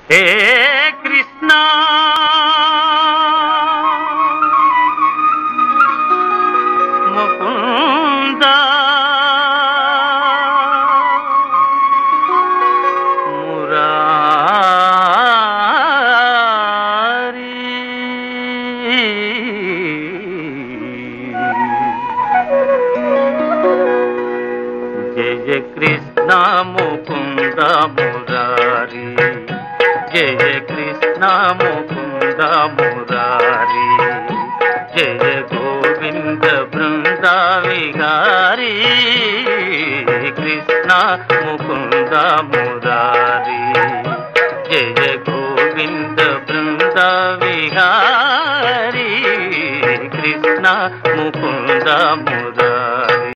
हे कृष्णा मुकुंदा मुरारी जय कृष्णा मुकुंदा मुरारी जय कृष्णा मुकुंदा मुरारी जय गोविंद बृंदा विहारी कृष्णा मुकुंदा मुरारी जय गोविंद बृंदा विहारी कृष्णा मुकुंदा मुरारी।